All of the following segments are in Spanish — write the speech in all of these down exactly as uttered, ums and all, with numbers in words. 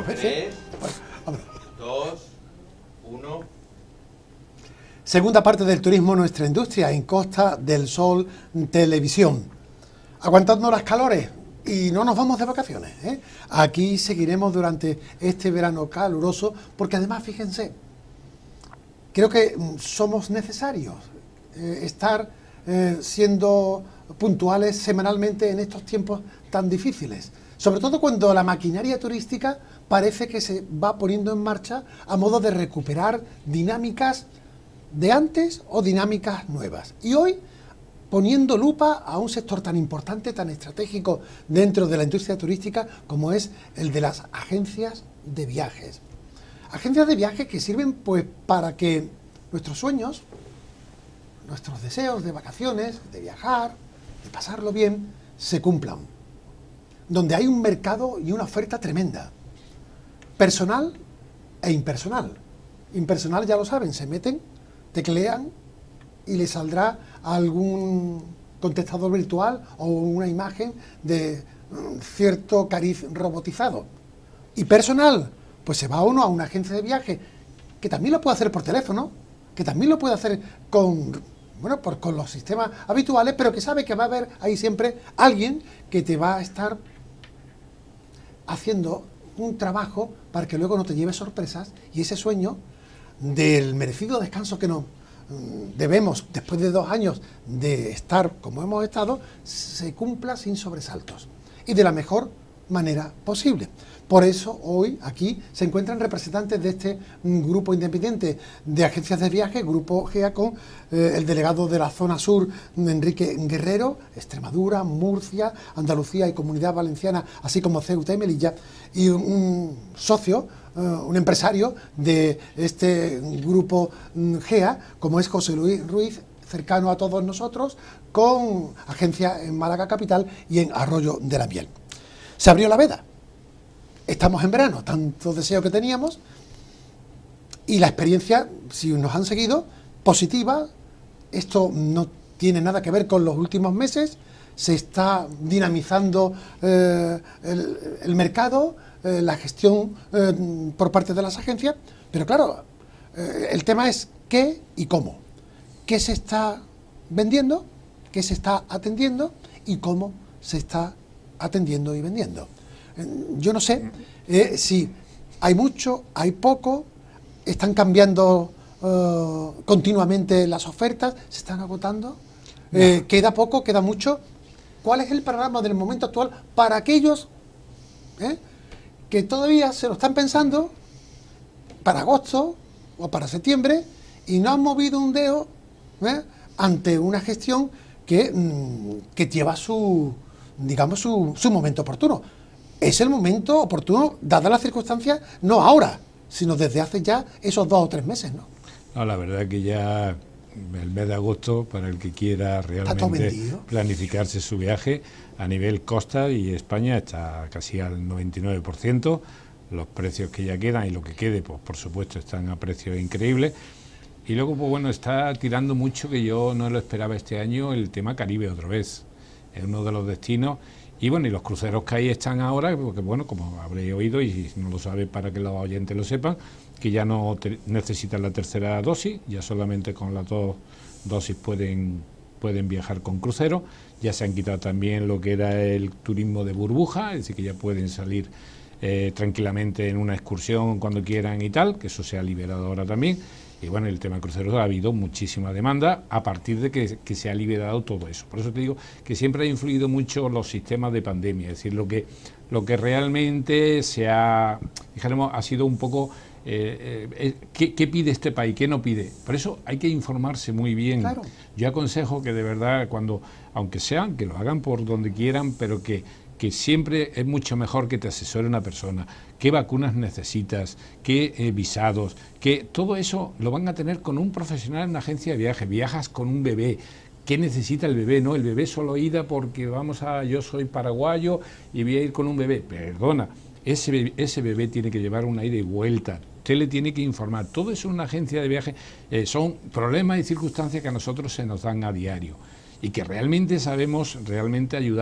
Dos veces. tres, dos, uno. Segunda parte del turismo, nuestra industria en Costa del Sol Televisión. Aguantando las calores y no nos vamos de vacaciones, ¿eh? Aquí seguiremos durante este verano caluroso, porque además, fíjense, creo que somos necesarios eh, estar eh, siendo puntuales semanalmente en estos tiempos tan difíciles. Sobre todo cuando la maquinaria turística parece que se va poniendo en marcha a modo de recuperar dinámicas de antes o dinámicas nuevas. Y hoy, poniendo lupa a un sector tan importante, tan estratégico dentro de la industria turística como es el de las agencias de viajes. Agencias de viajes que sirven pues para que nuestros sueños, nuestros deseos de vacaciones, de viajar, de pasarlo bien, se cumplan. Donde hay un mercado y una oferta tremenda. Personal e impersonal. Impersonal, ya lo saben, se meten, teclean y les saldrá algún contestador virtual o una imagen de cierto cariz robotizado. Y personal, pues se va uno a una agencia de viaje que también lo puede hacer por teléfono, que también lo puede hacer con, bueno, por, con los sistemas habituales, pero que sabe que va a haber ahí siempre alguien que te va a estar haciendo un trabajo para que luego no te lleves sorpresas y ese sueño del merecido descanso que nos debemos, después de dos años de estar como hemos estado, se cumpla sin sobresaltos y de la mejor manera posible. Por eso hoy aquí se encuentran representantes de este grupo independiente de agencias de viaje, Grupo G E A, con eh, el delegado de la zona sur, Enrique Guerrero, Extremadura, Murcia, Andalucía y Comunidad Valenciana, así como Ceuta y Melilla, y un, un socio, uh, un empresario de este grupo G E A, como es José Luis Ruiz, cercano a todos nosotros, con agencia en Málaga capital y en Arroyo de la Miel. Se abrió la veda. Estamos en verano, tantos deseos que teníamos, y la experiencia, si nos han seguido, positiva. Esto no tiene nada que ver con los últimos meses, se está dinamizando eh, el, el mercado, eh, la gestión eh, por parte de las agencias, pero claro, eh, el tema es qué y cómo, qué se está vendiendo, qué se está atendiendo y cómo se está atendiendo y vendiendo. Yo no sé eh, si hay mucho, hay poco, están cambiando uh, continuamente las ofertas, se están agotando, eh, no. queda poco, queda mucho. ¿Cuál es el panorama del momento actual para aquellos eh, que todavía se lo están pensando para agosto o para septiembre y no han movido un dedo eh, ante una gestión que, mm, que lleva su, digamos, su, su momento oportuno? Es el momento oportuno, dadas las circunstancias, no ahora, sino desde hace ya esos dos o tres meses, ¿no? No, la verdad que ya el mes de agosto, para el que quiera realmente planificarse su viaje, a nivel costa y España está casi al noventa y nueve por ciento, los precios que ya quedan y lo que quede, pues por supuesto están a precios increíbles. Y luego, pues bueno, está tirando mucho, que yo no lo esperaba este año, el tema Caribe otra vez. Es uno de los destinos. Y bueno, y los cruceros que ahí están ahora, porque bueno, como habréis oído, y si no lo sabe para que los oyentes lo sepan, que ya no te, necesitan la tercera dosis, ya solamente con las dos dosis pueden, pueden viajar con crucero. Ya se han quitado también lo que era el turismo de burbuja, es decir, que ya pueden salir eh, tranquilamente en una excursión cuando quieran y tal, que eso se ha liberado ahora también. Y bueno, el tema de cruceros ha habido muchísima demanda a partir de que, que se ha liberado todo eso. Por eso te digo que siempre ha influido mucho los sistemas de pandemia, es decir, lo que, lo que realmente se ha, dijéramos, ha sido un poco eh, eh, ¿qué, qué pide este país, qué no pide. Por eso hay que informarse muy bien. Claro. Yo aconsejo que de verdad, cuando, aunque sean, que lo hagan por donde quieran, pero que que siempre es mucho mejor que te asesore una persona, qué vacunas necesitas, qué eh, visados, que todo eso lo van a tener con un profesional en una agencia de viaje. Viajas con un bebé, ¿qué necesita el bebé? No, el bebé solo ida porque vamos a, yo soy paraguayo y voy a ir con un bebé. Perdona, ese bebé, ese bebé tiene que llevar una ida y vuelta, usted le tiene que informar. Todo eso en una agencia de viaje eh, son problemas y circunstancias que a nosotros se nos dan a diario y que realmente sabemos realmente ayudar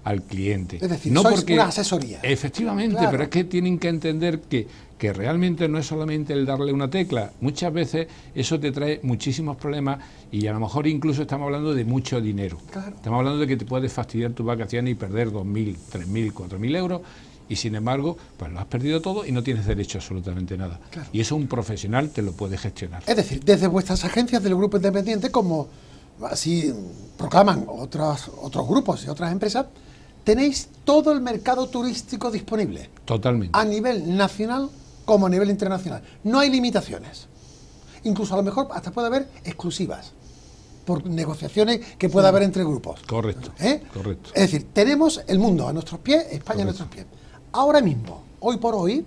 al cliente. Es decir, no sois porque, una asesoría. Efectivamente, claro. Pero es que tienen que entender que, que realmente no es solamente el darle una tecla. Muchas veces eso te trae muchísimos problemas y a lo mejor incluso estamos hablando de mucho dinero. Claro. Estamos hablando de que te puedes fastidiar tus vacaciones y perder dos mil, tres mil, cuatro mil euros. Y sin embargo, pues lo has perdido todo y no tienes derecho a absolutamente nada. Claro. Y eso un profesional te lo puede gestionar. Es decir, desde vuestras agencias del Grupo Independiente, como así proclaman otros, otros grupos y otras empresas, tenéis todo el mercado turístico disponible. Totalmente. A nivel nacional como a nivel internacional. No hay limitaciones. Incluso a lo mejor hasta puede haber exclusivas por negociaciones que pueda haber entre grupos. Correcto, ¿Eh? correcto. Es decir, tenemos el mundo a nuestros pies, España Correcto. A nuestros pies. Ahora mismo, hoy por hoy,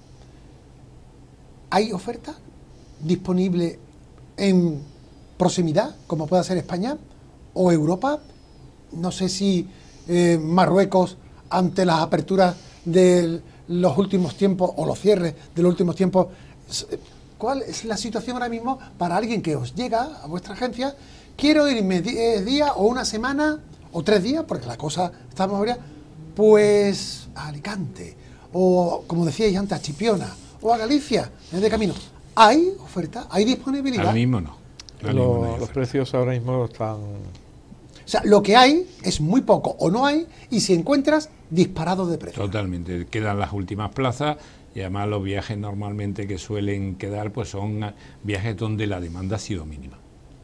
¿hay oferta disponible en proximidad, como pueda ser España o Europa? No sé si eh, Marruecos, ante las aperturas de los últimos tiempos o los cierres de los últimos tiempos, ¿cuál es la situación ahora mismo para alguien que os llega a vuestra agencia? Quiero irme diez días o una semana o tres días, porque la cosa está muy variada, pues a Alicante, o como decíais antes, a Chipiona, o a Galicia, de camino. ¿Hay oferta? ¿Hay disponibilidad? Ahora mismo no. Ahora Lo, mismo no hay los precios ahora mismo están... O sea, lo que hay es muy poco o no hay, y si encuentras, disparado de precio. Totalmente. Quedan las últimas plazas y además los viajes normalmente que suelen quedar pues son viajes donde la demanda ha sido mínima.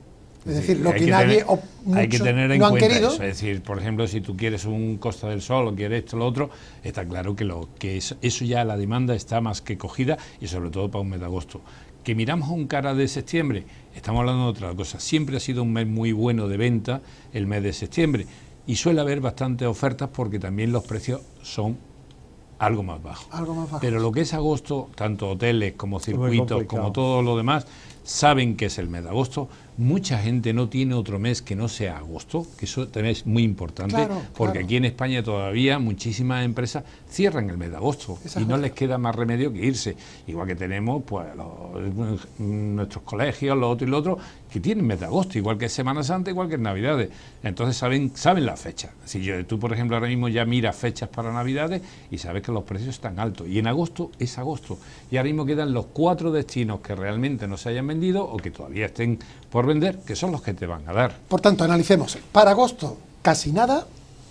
Es decir, lo que, que nadie tener, o hay que tener en no han cuenta querido. eso. Es decir, por ejemplo, si tú quieres un Costa del Sol o quieres esto o lo otro, está claro que, lo, que eso, eso ya la demanda está más que cogida, y sobre todo para un mes de agosto. Que miramos un cara de septiembre, estamos hablando de otra cosa. Siempre ha sido un mes muy bueno de venta el mes de septiembre, y suele haber bastantes ofertas porque también los precios son algo más bajos. Algo más bajo. Pero lo que es agosto, tanto hoteles como circuitos, como todo lo demás, saben que es el mes de agosto. Mucha gente no tiene otro mes que no sea agosto, que eso también es muy importante, claro, porque claro. Aquí en España todavía muchísimas empresas cierran el mes de agosto. Esa y no les queda más remedio que irse. Igual que tenemos pues los, nuestros colegios, lo otro y lo otro, que tienen mes de agosto, igual que Semana Santa, igual que Navidades. Entonces saben saben las fechas. Si yo, tú, por ejemplo, ahora mismo ya miras fechas para Navidades y sabes que los precios están altos. Y en agosto es agosto. Y ahora mismo quedan los cuatro destinos que realmente no se hayan vendido o que todavía estén por vender, que son los que te van a dar. Por tanto, analicemos. Para agosto, casi nada.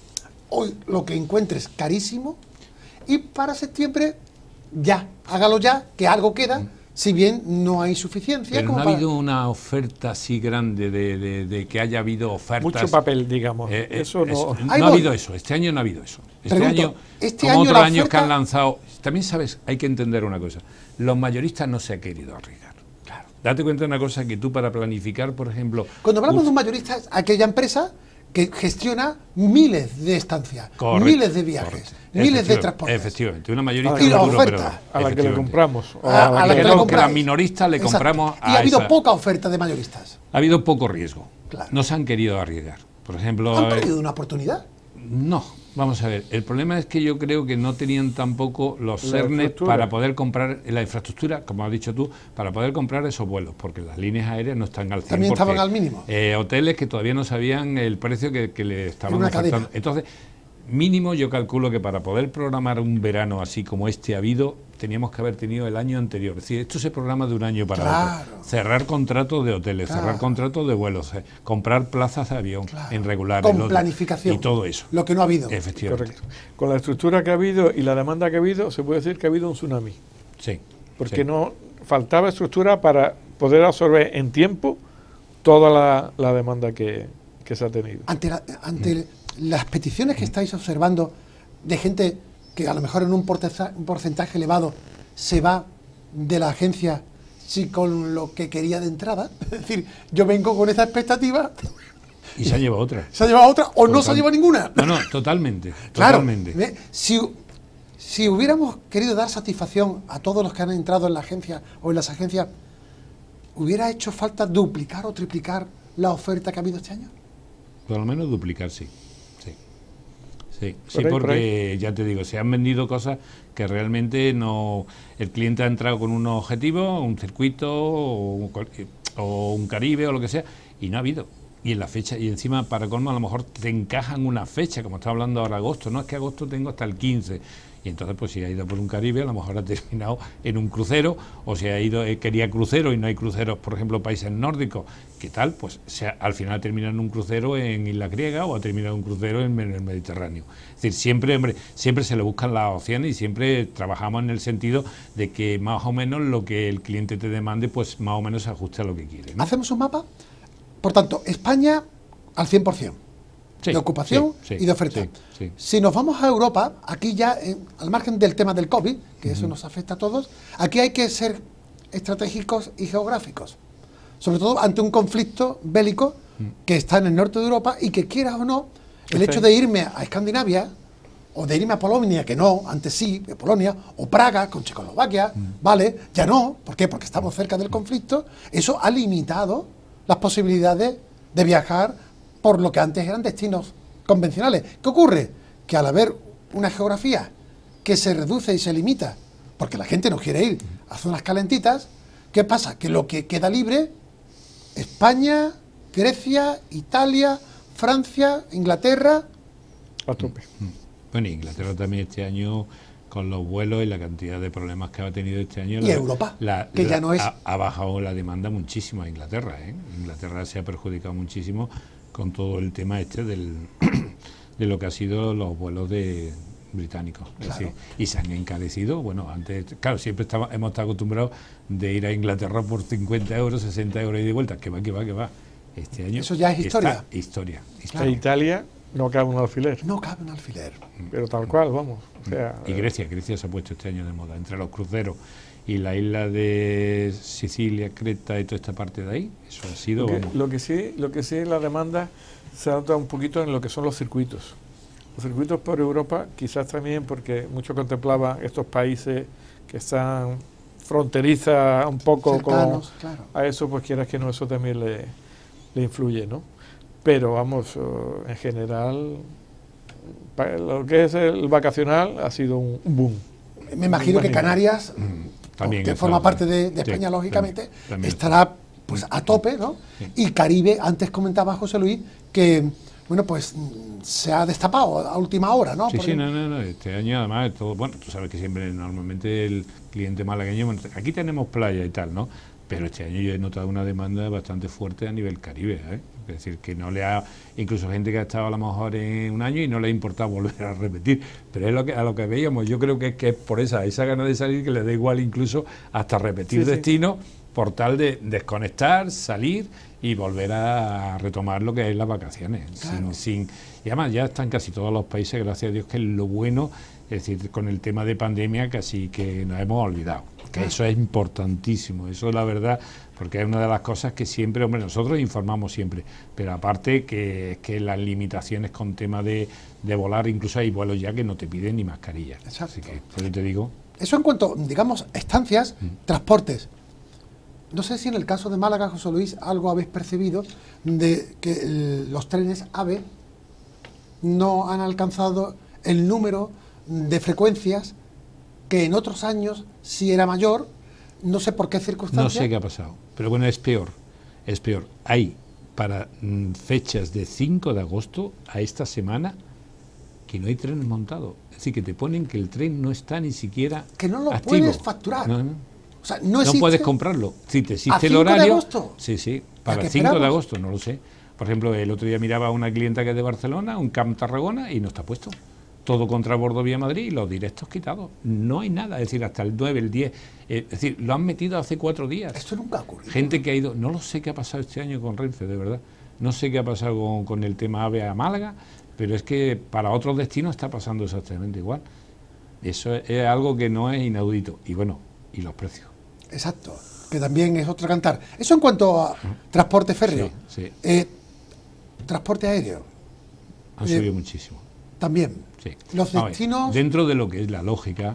Hoy lo que encuentres carísimo. Y para septiembre, ya. Hágalo ya, que algo queda, mm. si bien no hay suficiencia. Pero como no ha para... habido una oferta así grande de, de, de que haya habido ofertas. Mucho papel, digamos. Eh, eh, eso no, eso, no ha habido eso. Este año no ha habido eso. Este Pregunto, año, este como año otros la años oferta... que han lanzado. También sabes, hay que entender una cosa. Los mayoristas no se han querido arriesgar. Claro. Date cuenta de una cosa, que tú para planificar, por ejemplo... Cuando hablamos de un mayorista, es aquella empresa que gestiona miles de estancias, correcto, miles de viajes, miles de transportes. Efectivamente, una mayorista... Y la oferta. A la que le compramos. O a, a, a la que, que, le no, que la minorista le Exacto. compramos a Y ha habido esa... poca oferta de mayoristas. Ha habido poco riesgo. Claro. No se han querido arriesgar. Por ejemplo... ¿Han perdido una oportunidad? No. Vamos a ver, el problema es que yo creo que no tenían tampoco los cernes para poder comprar la infraestructura, como has dicho tú, para poder comprar esos vuelos, porque las líneas aéreas no están al cien por ciento. También estaban al mínimo. Eh, hoteles que todavía no sabían el precio que, que le estaban ofertando. Entonces, mínimo yo calculo que para poder programar un verano así como este ha habido, teníamos que haber tenido el año anterior. Es decir, esto se programa de un año para claro. otro. Cerrar contratos de hoteles, claro. cerrar contratos de vuelos, eh, comprar plazas de avión claro. en regular. Con planificación. Y todo eso. Lo que no ha habido. Efectivamente. Correcto. Con la estructura que ha habido y la demanda que ha habido, se puede decir que ha habido un tsunami. Sí. Porque sí. no faltaba estructura para poder absorber en tiempo toda la, la demanda que, que se ha tenido. Ante, la, ante mm. las peticiones que estáis observando de gente que a lo mejor en un porcentaje, un porcentaje elevado se va de la agencia sí, con lo que quería de entrada, es decir, yo vengo con esa expectativa y se ha llevado otra. Se ha llevado otra o Total. no se ha llevado ninguna. No, no, totalmente. Claro, totalmente. Si, si hubiéramos querido dar satisfacción a todos los que han entrado en la agencia o en las agencias, ¿hubiera hecho falta duplicar o triplicar la oferta que ha habido este año? Por lo menos duplicar, sí. Sí, sí, sí, porque ya te digo, se han vendido cosas que realmente no... El cliente ha entrado con un objetivo, un circuito o un, o un Caribe o lo que sea, y no ha habido. y en la fecha, y encima para colmo a lo mejor te encajan una fecha, como está hablando ahora agosto, no es que agosto tengo hasta el quince, y entonces pues si ha ido por un Caribe a lo mejor ha terminado en un crucero, o si ha ido, eh, quería crucero y no hay cruceros, por ejemplo, países nórdicos, ¿qué tal? Pues se ha, al final termina en un crucero en Isla Griega o ha terminado un crucero en, en el Mediterráneo. Es decir, siempre, hombre, siempre se le buscan las opciones y siempre trabajamos en el sentido de que más o menos lo que el cliente te demande, pues más o menos se ajuste a lo que quiere, ¿no? ¿Hacemos un mapa? Por tanto, España al cien por cien. Sí, de ocupación sí, sí, y de oferta. Sí, sí. Si nos vamos a Europa, aquí ya, eh, al margen del tema del COVID, que uh-huh. eso nos afecta a todos, aquí hay que ser estratégicos y geográficos. Sobre todo ante un conflicto bélico uh-huh. que está en el norte de Europa y que, quieras o no, el okay. hecho de irme a Escandinavia o de irme a Polonia, que no, antes sí, de Polonia, o Praga con Checoslovaquia, uh-huh. vale, ya no. ¿Por qué? Porque estamos cerca del conflicto. Eso ha limitado las posibilidades de viajar por lo que antes eran destinos convencionales. ¿Qué ocurre? Que al haber una geografía que se reduce y se limita, porque la gente no quiere ir a zonas calentitas, ¿qué pasa? Que lo que queda libre, España, Grecia, Italia, Francia, Inglaterra... A tope. Bueno, Inglaterra también este año, con los vuelos y la cantidad de problemas que ha tenido este año... Y la, Europa, la, que la, ya no es... Ha, ha bajado la demanda muchísimo a Inglaterra, ¿eh? Inglaterra se ha perjudicado muchísimo con todo el tema este del de lo que ha sido los vuelos de británicos. Claro. Es decir, y se han encarecido, bueno, antes, claro, siempre estamos, hemos estado acostumbrados de ir a Inglaterra por cincuenta euros, sesenta euros y de vuelta, que va, que va, que va. Este año... Eso ya es historia. Historia. Claro. En Italia no cabe un alfiler. No cabe un alfiler. Pero tal cual, vamos. O sea, y Grecia, Grecia se ha puesto este año de moda, entre los cruceros y la isla de Sicilia, Creta y toda esta parte de ahí, eso ha sido... Lo que, lo que sí, lo que sí la demanda se nota un poquito en lo que son los circuitos. Los circuitos por Europa, quizás también porque mucho contemplaba estos países que están fronterizas un poco cercanos, con claro. A eso, pues quieras que no, eso también le, le influye, ¿no? Pero vamos, uh, en general, lo que es el vacacional ha sido un boom. Me imagino que Canarias... Mm. También que forma parte de, de España, sí, lógicamente, también, también estará pues a tope, ¿no? Sí. Y Caribe, antes comentaba José Luis, que, bueno, pues se ha destapado a última hora, ¿no? Sí, Porque... sí, no, no, no, este año además, todo, bueno, tú sabes que siempre, normalmente el cliente malagueño, bueno, aquí tenemos playa y tal, ¿no? Pero este año yo he notado una demanda bastante fuerte a nivel Caribe, ¿eh? Es decir, que no le ha, incluso gente que ha estado a lo mejor en un año y no le ha importado volver a repetir, pero es lo que a lo que veíamos, yo creo que es que es por esa, esa gana de salir que le da igual incluso hasta repetir sí, destino, sí. por tal de desconectar, salir y volver a retomar lo que es las vacaciones. Claro. Sin, sin, y además ya están casi todos los países, gracias a Dios, que es lo bueno, es decir, con el tema de pandemia casi que nos hemos olvidado. Que claro. Eso es importantísimo, eso es la verdad, porque es una de las cosas que siempre, hombre, nosotros informamos siempre, pero aparte que, que las limitaciones con tema de, de volar, incluso hay vuelos ya que no te piden ni mascarilla. Exacto. Así que, por eso te digo... Eso en cuanto, digamos, estancias, mm. transportes. No sé si en el caso de Málaga, José Luis, algo habéis percibido de que el, los trenes AVE no han alcanzado el número de frecuencias que en otros años sí era mayor, no sé por qué circunstancias. No sé qué ha pasado, pero bueno, es peor, es peor. Hay para mm, fechas de cinco de agosto a esta semana que no hay trenes montados. Es decir, que te ponen que el tren no está ni siquiera que no lo activo. Puedes facturar. No, no. O sea, no, existe... no puedes comprarlo. Si te existe ¿A el cinco horario. de agosto? Sí, sí, para el cinco de agosto, no lo sé. Por ejemplo, el otro día miraba a una clienta que es de Barcelona, un Camp Tarragona, y no está puesto. Todo contra Bordo Vía Madrid y los directos quitados. No hay nada, es decir, hasta el nueve, el diez. Eh, es decir, lo han metido hace cuatro días. Esto nunca ha ocurrido. Gente que ha ido, no lo sé qué ha pasado este año con Renfe, de verdad. No sé qué ha pasado con, con el tema AVE a Málaga, pero es que para otros destinos está pasando exactamente igual. Eso es, es algo que no es inaudito. Y bueno, y los precios. Exacto, que también es otro cantar. Eso en cuanto a transporte férreo. Sí, sí. Eh, transporte aéreo. Han subido eh, muchísimo. También. Sí. Los destinos... Ver, dentro de lo que es la lógica,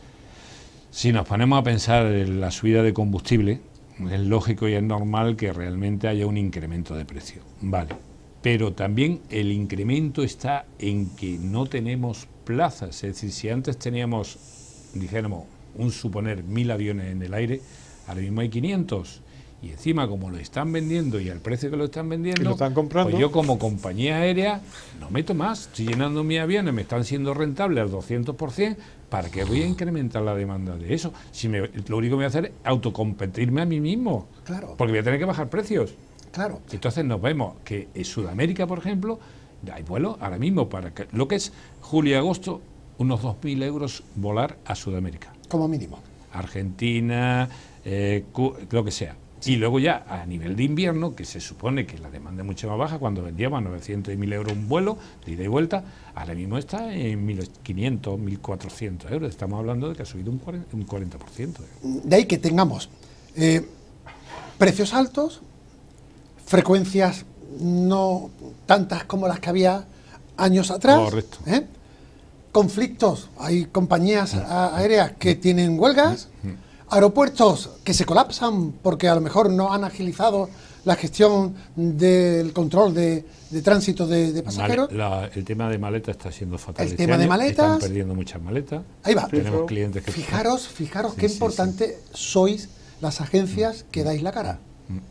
si nos ponemos a pensar en la subida de combustible, es lógico y es normal que realmente haya un incremento de precio. Vale. Pero también el incremento está en que no tenemos plazas. Es decir, si antes teníamos, dijéramos, un suponer, mil aviones en el aire, ahora mismo hay quinientos. Y encima, como lo están vendiendo y al precio que lo están vendiendo, ¿Y lo están comprando? pues yo como compañía aérea no meto más. Estoy llenando mis aviones, me están siendo rentables al doscientos por ciento. ¿Para qué voy a incrementar la demanda de eso? Si me, lo único que voy a hacer es autocompetirme a mí mismo. Claro. Porque voy a tener que bajar precios. Claro. Entonces nos vemos que en Sudamérica, por ejemplo, hay vuelos ahora mismo para que, lo que es julio y agosto, unos dos mil euros volar a Sudamérica. Como mínimo. Argentina, eh, lo que sea. Y luego ya a nivel de invierno, que se supone que la demanda es mucho más baja, cuando vendíamos novecientos y mil euros un vuelo de ida y vuelta, ahora mismo está en mil quinientos, mil cuatrocientos euros. Estamos hablando de que ha subido un cuarenta por ciento. De ahí que tengamos eh, precios altos, frecuencias no tantas como las que había años atrás. Correcto. ¿eh? Conflictos, hay compañías a- aéreas que tienen huelgas, aeropuertos que se colapsan porque a lo mejor no han agilizado la gestión del control de, de tránsito de, de pasajeros. Male- la- el tema de maletas está siendo fatal. El este tema de año. maletas. Están perdiendo muchas maletas. Ahí va. Tenemos clientes que... Fijaros, fijaros Sí, qué sí, importante sois las agencias que dais la cara.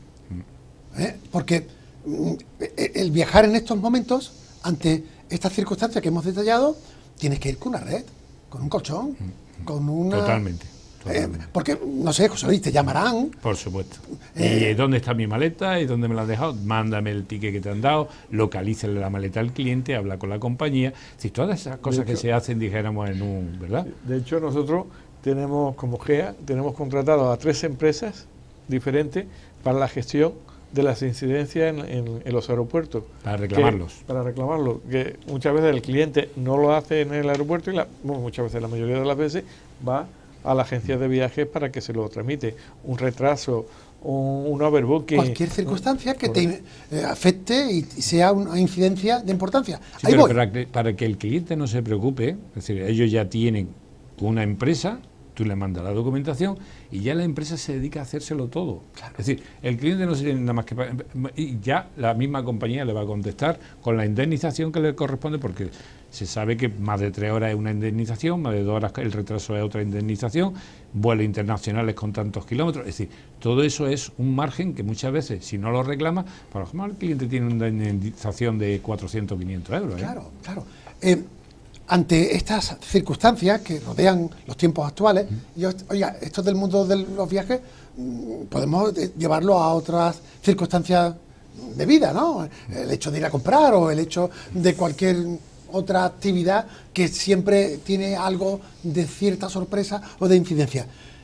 ¿Eh? Porque mm, e- el viajar en estos momentos, ante estas circunstancias que hemos detallado, tienes que ir con una red, con un colchón, con una... Totalmente. Eh, totalmente. porque, no sé, José Luis, te llamarán. Por supuesto. Eh, ¿Y dónde está mi maleta? ¿Y dónde me la has dejado? Mándame el ticket que te han dado, localízale la maleta al cliente, habla con la compañía. Si todas esas cosas que hecho- se hacen, dijéramos en un... ¿verdad? De hecho, nosotros tenemos como G E A, tenemos contratado a tres empresas diferentes para la gestión de las incidencias en, en- en los aeropuertos. Para Que- reclamarlos. para reclamarlos. Que muchas veces el cliente no lo hace en el aeropuerto y la, bueno, muchas veces, la mayoría de las veces, va a la agencia de viajes para que se lo tramite. Un retraso, un, un overbooking. Cualquier circunstancia que te Correcto. eh, afecte y y sea una incidencia de importancia. Sí, Ahí pero voy. para que, para que el cliente no se preocupe, es decir, ellos ya tienen una empresa, tú le mandas la documentación y ya la empresa se dedica a hacérselo todo. Es decir, el cliente no se tiene nada más que pagar, y ya la misma compañía le va a contestar con la indemnización que le corresponde, porque se sabe que más de tres horas es una indemnización, más de dos horas el retraso es otra indemnización, vuelos internacionales con tantos kilómetros, es decir, todo eso es un margen que muchas veces, si no lo reclama, por lo menos el cliente tiene una indemnización de cuatrocientos o quinientos euros. ¿eh? Claro, claro. Eh, ante estas circunstancias que rodean los tiempos actuales, yo, oiga, esto del mundo de los viajes, mm, podemos eh, llevarlo a otras circunstancias de vida, ¿no? El hecho de ir a comprar o el hecho de cualquier otra actividad que siempre tiene algo de cierta sorpresa o de incidencia.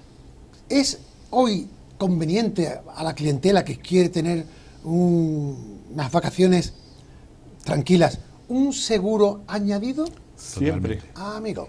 ¿Es hoy conveniente a la clientela que quiere tener un- unas vacaciones tranquilas un seguro añadido? Siempre. Totalmente. Ah, amigo.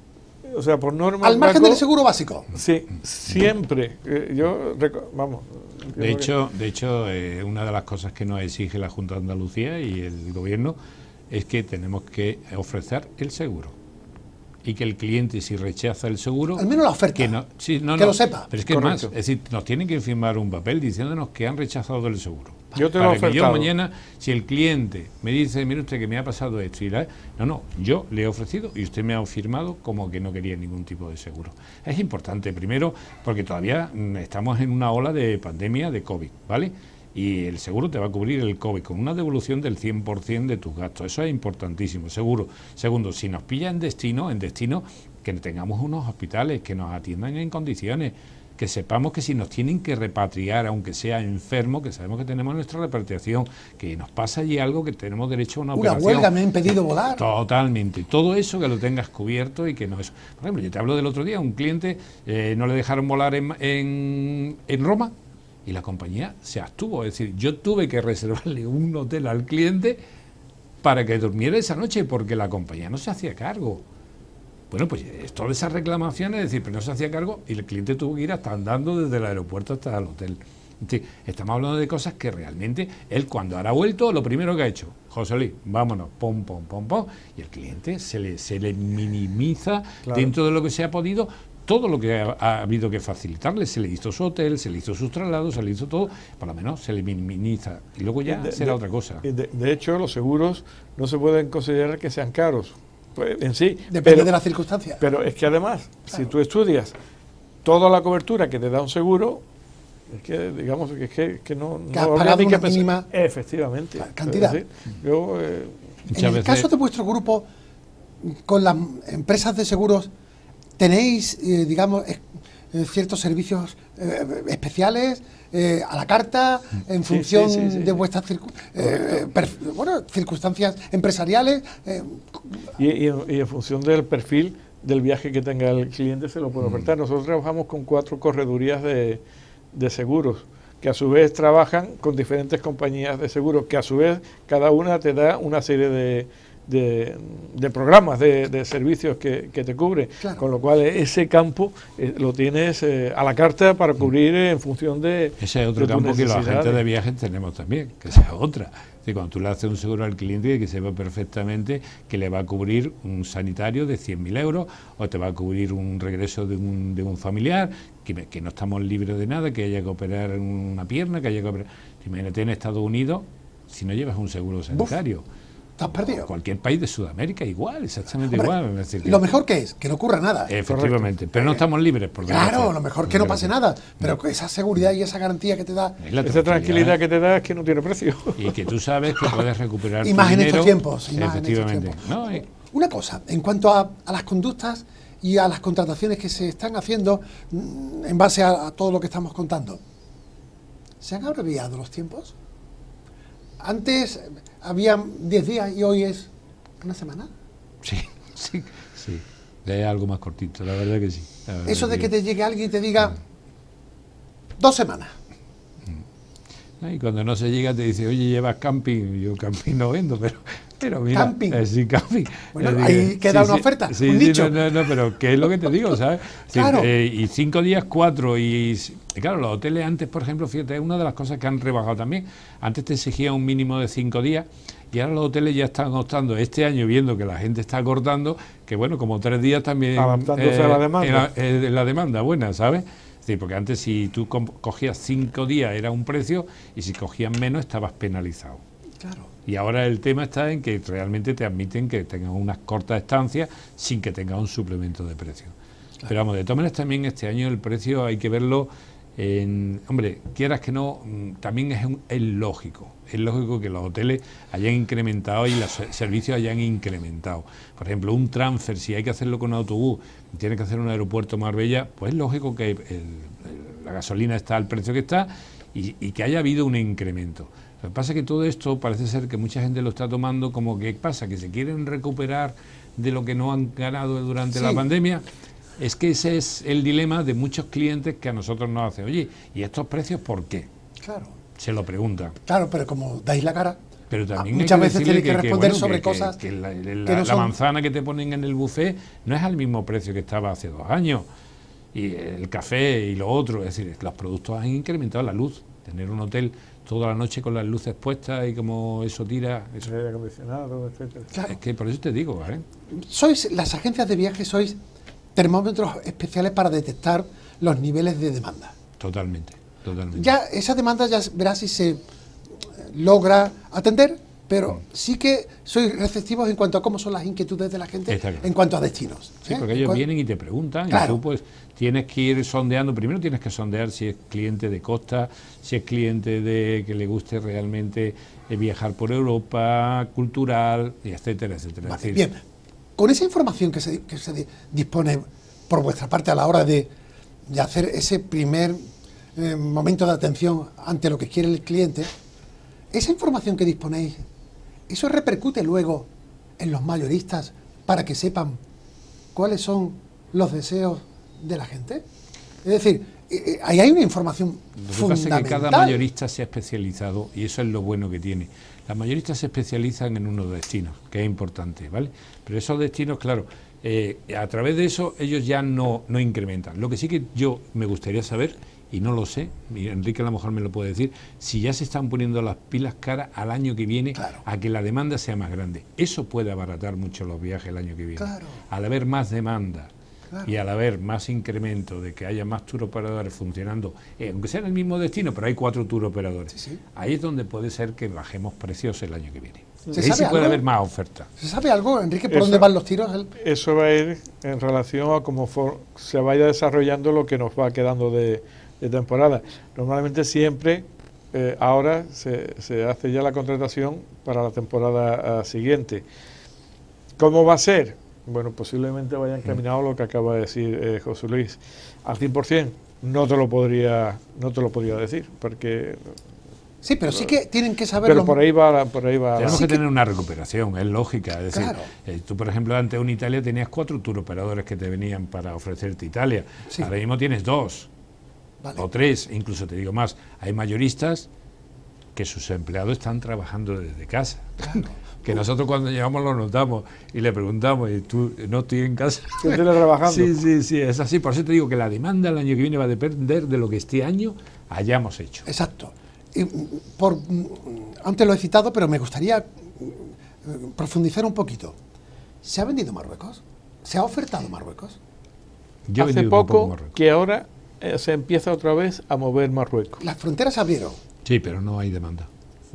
O sea, por norma... Al margen Paco, del seguro básico. Sí, siempre. Eh, yo, reco- vamos... De creo que- hecho, de hecho eh, una de las cosas que nos exige la Junta de Andalucía y el Gobierno es que tenemos que ofrecer el seguro. Y que el cliente, si rechaza el seguro... Al menos la oferta. Que, no, sí, no, Que no, lo sepa. Pero es que es más, Correcto. es decir, nos tienen que firmar un papel diciéndonos que han rechazado el seguro. Yo te lo he Para que yo ofertado. mañana, si el cliente me dice, mire usted que me ha pasado esto, y la, no, no, yo le he ofrecido y usted me ha firmado como que no quería ningún tipo de seguro. Es importante, primero, porque todavía mm, estamos en una ola de pandemia de COVID, ¿vale? Y el seguro te va a cubrir el COVID con una devolución del cien por ciento de tus gastos. Eso es importantísimo, seguro. Segundo, si nos pilla en destino, en destino, que tengamos unos hospitales que nos atiendan en condiciones, que sepamos que si nos tienen que repatriar, aunque sea enfermo, que sabemos que tenemos nuestra repatriación, que nos pasa allí algo, que tenemos derecho a una, Una operación. huelga me ha impedido volar. Totalmente. Todo eso que lo tengas cubierto y que no es... Por ejemplo, yo te hablo del otro día, un cliente eh, no le dejaron volar en, en, en Roma y la compañía se abstuvo. Es decir, yo tuve que reservarle un hotel al cliente para que durmiera esa noche porque la compañía no se hacía cargo. Bueno, pues es todas esas reclamaciones, es decir, pero no se hacía cargo y el cliente tuvo que ir hasta andando desde el aeropuerto hasta el hotel. Es decir, estamos hablando de cosas que realmente él, cuando ahora ha vuelto, lo primero que ha hecho, José Luis, vámonos, pom, pom, pom, pom, y el cliente se le, se le minimiza Claro. dentro de lo que se ha podido todo lo que ha, ha habido que facilitarle. Se le hizo su hotel, se le hizo sus traslados, se le hizo todo, por lo menos se le minimiza. Y luego ya De- será de- otra cosa. De, de hecho, los seguros no se pueden considerar que sean caros pues, en sí. Depende pero, de las circunstancias. pero es que además, Claro. si tú estudias toda la cobertura que te da un seguro, Es que, digamos, que, es que, que no... Que has pagado una mínima efectivamente. cantidad. Es decir, yo, eh, en el caso de vuestro grupo, con las empresas de seguros, ¿tenéis, eh, digamos, eh, ciertos servicios eh, especiales eh, a la carta en sí, función sí, sí, sí, de sí. vuestras circu eh, bueno, circunstancias empresariales? Eh. Y, y, en, y en función del perfil del viaje que tenga el cliente se lo puede ofertar. Nosotros trabajamos con cuatro corredurías de, de seguros, que a su vez trabajan con diferentes compañías de seguros, que a su vez cada una te da una serie de, de, de programas, de, de servicios que, que te cubre, claro. Con lo cual ese campo eh, lo tienes eh, a la carta para cubrir eh, en función de ese es otro de campo que los agentes de viajes tenemos también, que sea otra. Es decir, cuando tú le haces un seguro al cliente, que sepa perfectamente que le va a cubrir un sanitario de cien mil euros o te va a cubrir un regreso de un, de un familiar, que, que no estamos libres de nada, que haya que operar una pierna, que haya que operar... Imagínate en Estados Unidos, si no llevas un seguro sanitario. Uf. ¿Estás perdido? Cualquier país de Sudamérica igual, exactamente Hombre, igual. Es decir, que lo mejor que es, que no ocurra nada. Efectivamente, correcto. Pero no estamos libres. Por claro, lo mejor que no pase nada, pero que esa seguridad y esa garantía que te da... Esa tranquilidad que te da es que no tiene precio. Y que tú sabes que puedes recuperar y más tu en dinero, estos tiempos. Y más efectivamente. En estos tiempos. No, y... Una cosa, en cuanto a, a las conductas y a las contrataciones que se están haciendo en base a, a todo lo que estamos contando, ¿se han abreviado los tiempos? Antes había diez días y hoy es ¿una semana? Sí, sí, sí. Es algo más cortito, la verdad que sí. Eso de que te llegue alguien y te diga dos semanas. Y cuando no se llega te dice, oye, llevas camping. Yo camping no vendo, pero, pero mira. Camping. Eh, sí, camping. Bueno, digo, ahí queda sí, una sí, oferta, sí, un sí, nicho. No, no, no, pero ¿qué es lo que te digo, sabes? Claro. Sí, eh, y cinco días, cuatro. Y, y claro, los hoteles antes, por ejemplo, fíjate, es una de las cosas que han rebajado también. Antes te exigían un mínimo de cinco días. Y ahora los hoteles ya están optando este año, viendo que la gente está cortando, que bueno, como tres días también... Adaptándose eh, a la demanda. La, eh, la demanda buena, ¿sabes? Es decir, porque antes si tú cogías cinco días era un precio y si cogías menos estabas penalizado. Claro. Y ahora el tema está en que realmente te admiten que tengas unas cortas estancias sin que tengas un suplemento de precio. Claro. Pero vamos, de todas maneras también este año el precio hay que verlo en... Hombre, quieras que no, también es, un, es lógico. Es lógico que los hoteles hayan incrementado y los servicios hayan incrementado. Por ejemplo, un transfer, si hay que hacerlo con autobús, tiene que hacer un aeropuerto Marbella, pues es lógico que el, el, la gasolina está al precio que está y, y que haya habido un incremento. Lo que pasa es que todo esto parece ser que mucha gente lo está tomando como que pasa, que se quieren recuperar de lo que no han ganado durante sí. la pandemia. Es que ese es el dilema de muchos clientes que a nosotros nos hace. Oye, ¿y estos precios por qué? Claro. Se lo preguntan. Claro, pero como dais la cara, pero también muchas hay que veces tenéis que, que responder que, bueno, sobre que, cosas que, que la, la, que no la son... manzana que te ponen en el buffet no es al mismo precio que estaba hace dos años, y el café y lo otro, es decir, los productos han incrementado, la luz, tener un hotel toda la noche con las luces puestas y como eso tira, eso. Aire acondicionado, etcétera. Claro. Es que por eso te digo, ¿eh? Sois, las agencias de viaje sois termómetros especiales para detectar los niveles de demanda. Totalmente, totalmente. Ya esa demanda ya verás si se logra atender, pero sí que sois receptivos en cuanto a cómo son las inquietudes de la gente claro. en cuanto a destinos. Sí, ¿eh? porque ellos vienen y te preguntan claro. y tú pues tienes que ir sondeando. Primero tienes que sondear si es cliente de costa, si es cliente de que le guste realmente viajar por Europa, cultural, y etcétera, etcétera. Vale, es decir, bien, con esa información que se, que se dispone por vuestra parte a la hora de, de hacer ese primer eh, momento de atención ante lo que quiere el cliente, esa información que disponéis, ¿eso repercute luego en los mayoristas para que sepan cuáles son los deseos de la gente? Es decir, eh, ahí hay una información lo que fundamental. pasa es que cada mayorista se ha especializado y eso es lo bueno que tiene. Las mayoristas se especializan en unos destinos, que es importante, ¿vale? Pero esos destinos, claro, eh, a través de eso ellos ya no, no incrementan. Lo que sí que yo me gustaría saber, y no lo sé, y Enrique a lo mejor me lo puede decir, si ya se están poniendo las pilas cara al año que viene claro. a que la demanda sea más grande. Eso puede abaratar mucho los viajes el año que viene. Claro. Al haber más demanda claro. y al haber más incremento de que haya más turoperadores funcionando, eh, aunque sea en el mismo destino, pero hay cuatro turoperadores, sí, sí. ahí es donde puede ser que bajemos precios el año que viene. ¿Se ahí sabe sí puede algo? haber más oferta. ¿Se sabe algo, Enrique, por eso, dónde van los tiros? El... Eso va a ir en relación a cómo for, se vaya desarrollando lo que nos va quedando de, de temporada. Normalmente siempre, eh, ahora se, se hace ya la contratación para la temporada uh, siguiente. ¿Cómo va a ser? Bueno, posiblemente vaya encaminado lo que acaba de decir eh, José Luis. Al cien por cien no te lo podría, no te lo podría decir, porque... Sí, pero sí que tienen que saberlo. Pero por ahí va, por ahí va. Tenemos sí que, que tener una recuperación, es lógica. Es decir, claro. eh, tú, por ejemplo, antes en Italia tenías cuatro tour operadores que te venían para ofrecerte Italia. Sí. Ahora mismo tienes dos Vale. o tres, incluso te digo más. Hay mayoristas que sus empleados están trabajando desde casa. Claro. Que nosotros cuando llegamos lo notamos y le preguntamos, ¿y tú no estoy en casa? ¿Estoy trabajando? Sí, sí, sí, es así. Por eso te digo que la demanda el año que viene va a depender de lo que este año hayamos hecho. Exacto. Y, por, antes lo he citado, pero me gustaría profundizar un poquito. ¿Se ha vendido Marruecos? ¿Se ha ofertado Marruecos? Yo he Hace vendido un poco Marruecos. que ahora eh, se empieza otra vez a mover Marruecos. Las fronteras se abrieron. Sí, pero no hay demanda.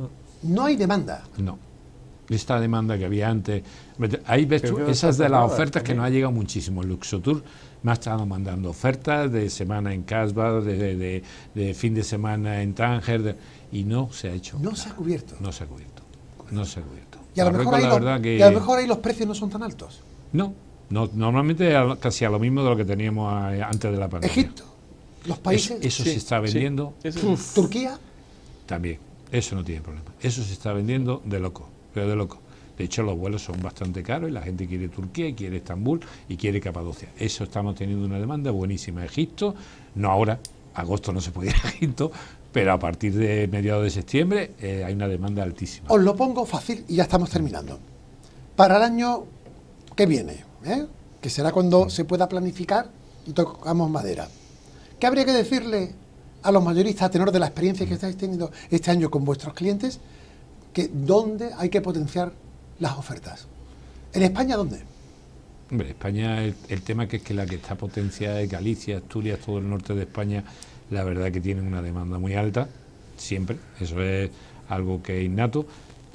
No hay demanda. No. Esta demanda que había antes. Ahí ves tú, Pero esas de las nada, ofertas que también. nos ha llegado muchísimo. El Luxotour me ha estado mandando ofertas de semana en Casbah, de, de, de, de fin de semana en Tánger, de, y no se ha hecho. No nada. se ha cubierto. No se ha cubierto. No se ha cubierto. Y a, lo Marruecos, mejor ahí la los, verdad que y a lo mejor ahí los precios no son tan altos. no, no, normalmente a- casi a lo mismo de lo que teníamos a- antes de la pandemia. Egipto, los países, Eso, eso Sí, se está sí. vendiendo Eso- Turquía, también. Eso no tiene problema. Eso se está vendiendo de loco, pero de loco. De hecho, los vuelos son bastante caros y la gente quiere Turquía y quiere Estambul y quiere Capadocia. Eso estamos teniendo una demanda buenísima. Egipto, no ahora, agosto no se puede ir a Egipto, pero a partir de mediados de septiembre eh, hay una demanda altísima. os lo pongo fácil y ya estamos terminando. Para el año que viene, ¿eh? que será cuando se pueda planificar y tocamos madera. ¿Qué habría que decirle a los mayoristas a tenor de la experiencia que estáis teniendo este año con vuestros clientes? Que dónde hay que potenciar las ofertas. ¿En España dónde? Hombre, España, el, el tema que es que la que está potenciada es Galicia, Asturias, todo el norte de España, la verdad que tienen una demanda muy alta, siempre, eso es algo que es innato,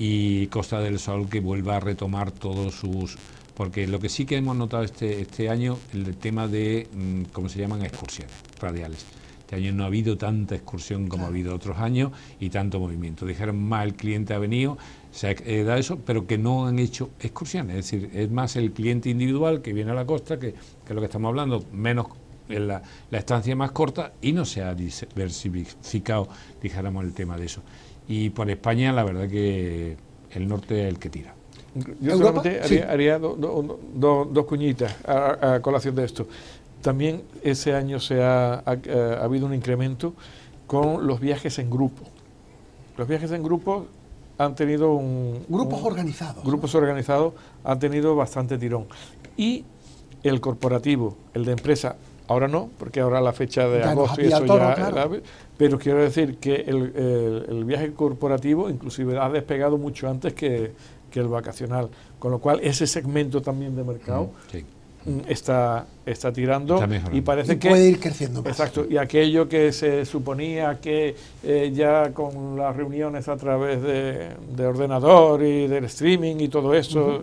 y Costa del Sol que vuelva a retomar todos sus... Porque lo que sí que hemos notado este, este año, el tema de, mm, ¿cómo se llaman? Excursiones radiales. Este año no ha habido tanta excursión como ha habido otros años y tanto movimiento. Dijeron más, el cliente ha venido, se ha eh, dado eso, pero que no han hecho excursiones. Es decir, es más el cliente individual que viene a la costa, que, que es lo que estamos hablando, menos en la, la estancia más corta, y no se ha diversificado, dijéramos, el tema de eso. Y por España, la verdad que el norte es el que tira. Yo ¿Europa? solamente Sí. haría, haría do- do- do- dos cuñitas a, a colación de esto. También ese año se ha, ha, ha habido un incremento con los viajes en grupo. Los viajes en grupo han tenido un... Grupos un- organizados. Grupos organizados han tenido bastante tirón. Y el corporativo, el de empresa, ahora no, porque ahora la fecha de Ya nos agosto y había eso todo, ya... claro. Pero quiero decir que el, el- el viaje corporativo inclusive ha despegado mucho antes que, que el vacacional, con lo cual ese segmento también de mercado Sí. mm, está, está tirando Está mejorando. y parece Y que... puede ir creciendo más. Exacto, y aquello que se suponía que eh, ya con las reuniones a través de, de ordenador y del streaming y todo eso,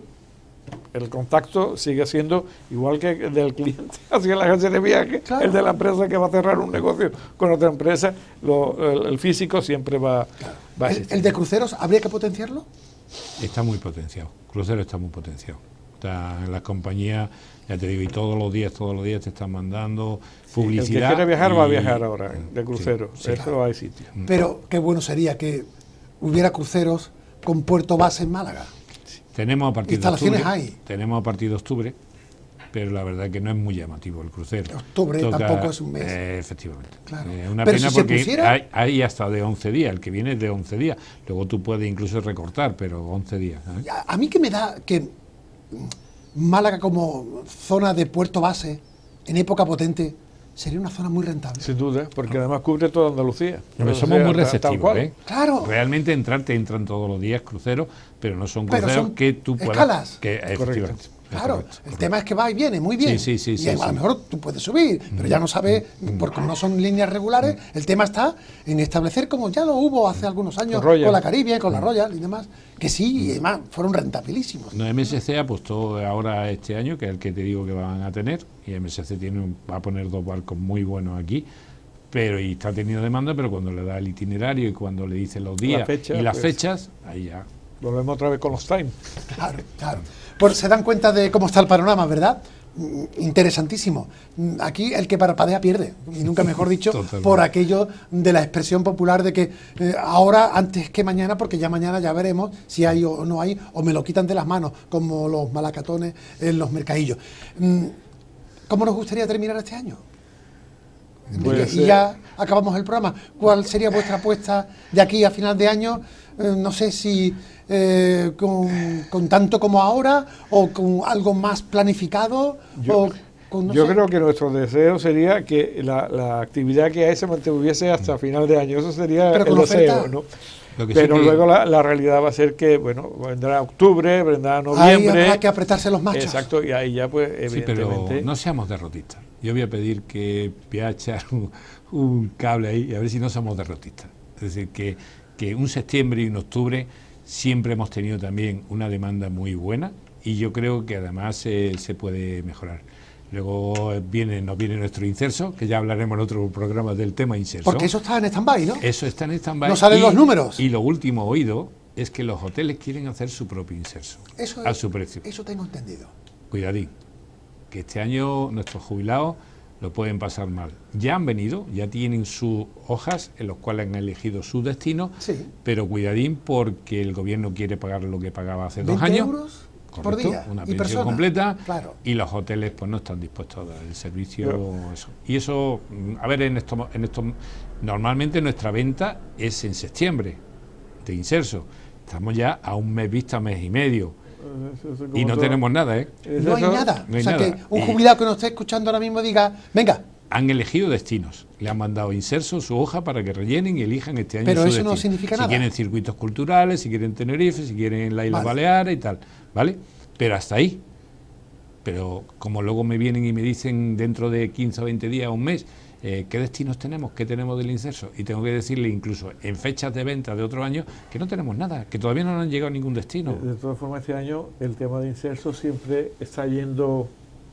el contacto sigue siendo igual que el del cliente hacia la agencia de viaje, Claro. el de la empresa que va a cerrar un negocio con otra empresa, lo- el, el físico siempre va, va a ¿El, existir. el de cruceros habría que potenciarlo? Está muy potenciado, Crucero está muy potenciado. Está en las compañías, ya te digo, y todos los días, todos los días te están mandando publicidad. El que quiera viajar y- va a viajar ahora, de Sí, crucero, sí. eso hay sitio. Pero qué bueno sería que hubiera cruceros con puerto base en Málaga. Tenemos a partir de Instalaciones octubre, hay. tenemos a partir de octubre, pero la verdad que no es muy llamativo el crucero. Octubre tampoco es un mes. eh, efectivamente. Claro. Eh, una Pero pena si se porque pusiera- hay, hay hasta de once días, el que viene es de once días. Luego tú puedes incluso recortar, pero once días. ¿eh? A, a mí que me da que mm, Málaga como zona de puerto base en época potente sería una zona muy rentable. Sin duda, porque además cubre toda Andalucía. Pero O somos sea, muy ta- tal receptivos, cual. ¿eh? Claro. Realmente entrar te entran todos los días cruceros, pero no son Pero cruceros son que tú puedas... escalas. Que, efectivamente. Claro, Correcto, el correcto. tema es que va y viene muy bien. Sí, sí, sí, y sí, a sí. lo mejor tú puedes subir, pero ya no sabes, porque no son líneas regulares. El tema está en establecer, como ya lo hubo hace algunos años Con Royal. con la Caribe, con la Royal y demás, que sí, y además fueron rentabilísimos. No, M S C apostó ahora este año, que es el que te digo que van a tener, y M S C tiene un- va a poner dos barcos muy buenos aquí, pero y está teniendo demanda, pero cuando le da el itinerario y cuando le dicen los días la fecha, y las pues, fechas, ahí ya. Volvemos otra vez con los times. Claro, claro. Pues se dan cuenta de cómo está el panorama, ¿verdad? Interesantísimo. Aquí el que parpadea pierde, y nunca mejor dicho, por aquello de la expresión popular de que eh, ahora antes que mañana, porque ya mañana ya veremos si hay o no hay, o me lo quitan de las manos, como los malacatones en los mercadillos. ¿Cómo nos gustaría terminar este año? Pues, y ya acabamos el programa. ¿Cuál sería vuestra apuesta de aquí a final de año? Eh, no sé si eh, con, con tanto como ahora o con algo más planificado. Yo, o con, no yo sé. creo que nuestro deseo sería que la, la actividad que hay se mantuviese hasta final de año. Eso sería Pero el deseo, ¿no? Lo que Pero sí que... luego la, la realidad va a ser que, bueno, vendrá octubre, vendrá noviembre. Ahí habrá que apretarse los machos. Exacto, y ahí ya pues evidentemente... Sí, pero no seamos derrotistas. Yo voy a pedir que voy a echar un, un cable ahí y a ver si no somos derrotistas. Es decir, que, que un septiembre y un octubre siempre hemos tenido también una demanda muy buena y yo creo que además eh, se puede mejorar. Luego viene, nos viene nuestro inserso, que ya hablaremos en otro programa del tema inserso. Porque eso está en stand-by, ¿no? Eso está en stand-by. No salen y, los números. Y lo último oído es que los hoteles quieren hacer su propio inserso, Eso a es, su precio. Eso tengo entendido. Cuidadín, que este año nuestros jubilados lo pueden pasar mal. Ya han venido, ya tienen sus hojas en las cuales han elegido su destino, Sí. pero cuidadín porque el gobierno quiere pagar lo que pagaba hace dos veinte años. euros Correcto, por día una y pensión persona. completa, Claro. y los hoteles pues no están dispuestos a dar el servicio. Pero, eso. Y eso, a ver, en esto, en esto, normalmente nuestra venta es en septiembre de inserso. Estamos ya a un mes vista, mes y medio. Eso, eso, como Y no todo. tenemos nada, ¿eh? No hay Eso- nada. no hay o sea, nada. que un Y- jubilado que nos esté escuchando ahora mismo diga, venga, Han elegido destinos, le han mandado inserso, su hoja para que rellenen y elijan este año Pero su eso no destino. significa si nada. quieren circuitos culturales, si quieren Tenerife, si quieren la Isla Vale. Baleares y tal, ¿vale? Pero hasta ahí. Pero como luego me vienen y me dicen dentro de quince o veinte días, un mes, eh, ¿qué destinos tenemos? ¿Qué tenemos del inserso? Y tengo que decirle incluso en fechas de venta de otro año que no tenemos nada, que todavía no nos han llegado a ningún destino. De todas formas, este año el tema de inserso siempre está yendo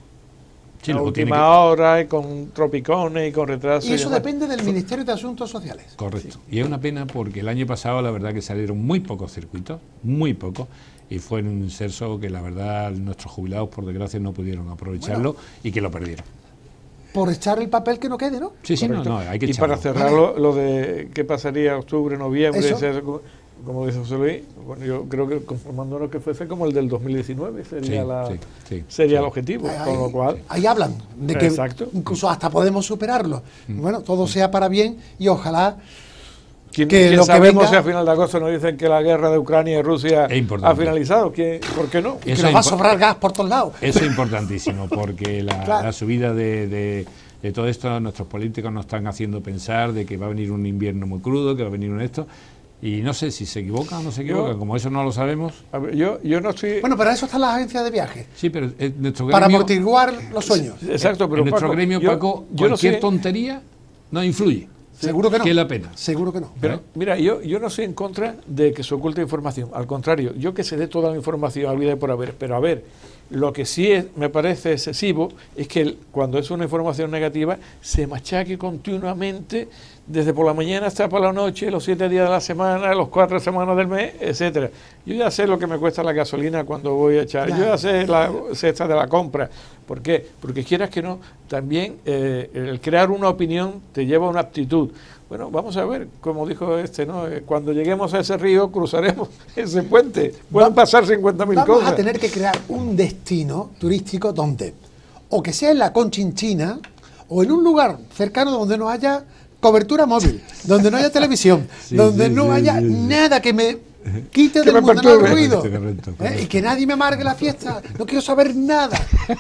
Sí, a luego última tiene que- hora y con tropicones y con retrasos. y eso demás. depende del Ministerio de Asuntos Sociales. Correcto. Y es una pena porque el año pasado la verdad que salieron muy pocos circuitos, muy pocos, y fue en un inserso que la verdad nuestros jubilados por desgracia no pudieron aprovecharlo y que lo perdieron. Por echar el papel que no quede, ¿no? Sí, sí, no, Correcto. no, hay que Y para echarlo. cerrar lo, lo de qué pasaría octubre, noviembre, Eso. ese- como dice José Luis, bueno, yo creo que conformándonos que fuese como el del dos mil diecinueve sería, Sí, la, sí, sí, sería sí. el objetivo, Ahí, con lo cual... ahí hablan de que Exacto. incluso hasta podemos superarlo. Mm. Bueno, todo sea para bien y ojalá ¿Quién, que quién lo que sabemos venga- si a final de agosto nos dicen que la guerra de Ucrania y Rusia Es importante. ha finalizado? ¿Quién- ¿Por qué no? que Eso nos es va a impo- sobrar gas por todos lados. Eso es importantísimo porque la, Claro. la subida de, de, de todo esto, nuestros políticos nos están haciendo pensar de que va a venir un invierno muy crudo, que va a venir un esto, y no sé si se equivocan o no se equivocan, Yo- como eso no lo sabemos. A ver, yo, yo no estoy... Bueno, para eso están las agencias de viaje, Sí, pero eh, nuestro para gremio, amortiguar los sueños. Exacto, pero en nuestro Paco, gremio, yo- Paco, yo no cualquier sé- tontería no influye. Seguro que no. Que es la pena. Seguro que no. Pero ¿Eh? mira, yo, yo no estoy en contra de que se oculte información, al contrario, yo que se dé toda la información a vida y por haber, pero a ver, lo que sí es- me parece excesivo es que el- cuando es una información negativa se machaque continuamente desde por la mañana hasta por la noche, los siete días de la semana, los cuatro semanas del mes, etcétera. Yo ya sé lo que me cuesta la gasolina cuando voy a echar, Ya. yo ya sé la cesta de la compra. ¿Por qué? Porque quieras que no, también eh, el crear una opinión te lleva a una aptitud. Bueno, vamos a ver, como dijo este, ¿no? Eh, Cuando lleguemos a ese río, cruzaremos ese puente. Pueden pasar cincuenta mil Vamos cosas. a tener que crear un destino turístico donde, o que sea en la Conchinchina, o en un lugar cercano donde no haya cobertura móvil, donde no haya televisión, Sí, donde sí, no sí, haya sí, sí. nada que me quite Que del me mundanal perturbe. ruido. Correcto, correcto, ¿eh? correcto. Y que nadie me amargue la fiesta. No quiero saber nada.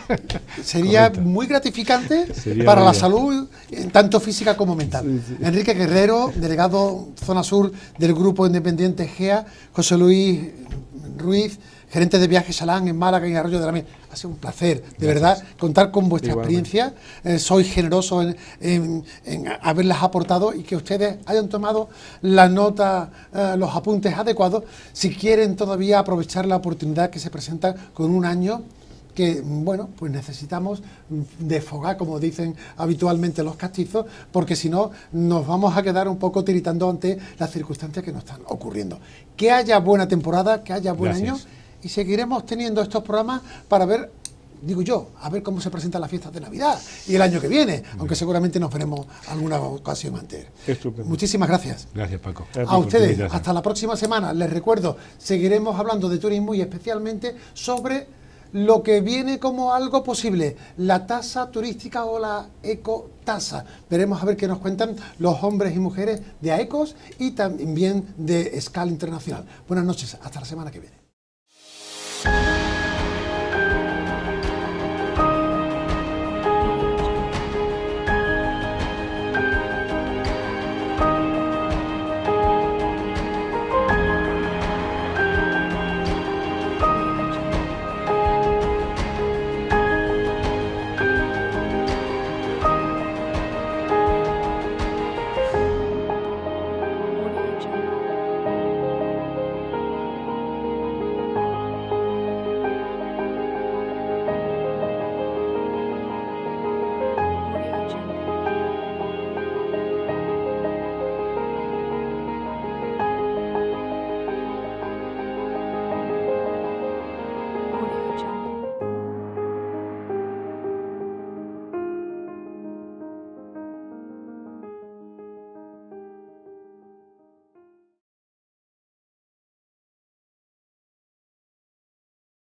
Sería Correcto. muy gratificante Sería para la muy bien. salud, eh, tanto física como mental. Enrique Guerrero, delegado Zona Sur del Grupo Independiente G E A, José Luis Ruiz, gerente de viajes Salán en Málaga y Arroyo de la Miel. Ha sido un placer, de verdad, contar con vuestra Igualmente. experiencia. Eh, soy generoso en, en- en haberlas aportado y que ustedes hayan tomado la nota, eh, los apuntes adecuados. Si quieren todavía aprovechar la oportunidad que se presenta con un año que, bueno, pues necesitamos desfogar, como dicen habitualmente los castizos, porque si no nos vamos a quedar un poco tiritando ante las circunstancias que nos están ocurriendo. Que haya buena temporada, que haya buen Gracias. año, y seguiremos teniendo estos programas para ver, digo yo, a ver cómo se presentan las fiestas de Navidad y el año que viene, aunque seguramente nos veremos alguna ocasión antes. Estupendo. Muchísimas gracias. Gracias, Paco. A ustedes, hasta la próxima semana. Les recuerdo, seguiremos hablando de turismo y especialmente sobre lo que viene como algo posible, la tasa turística o la ecotasa. Veremos a ver qué nos cuentan los hombres y mujeres de AECOS y también de escala internacional. Buenas noches, hasta la semana que viene.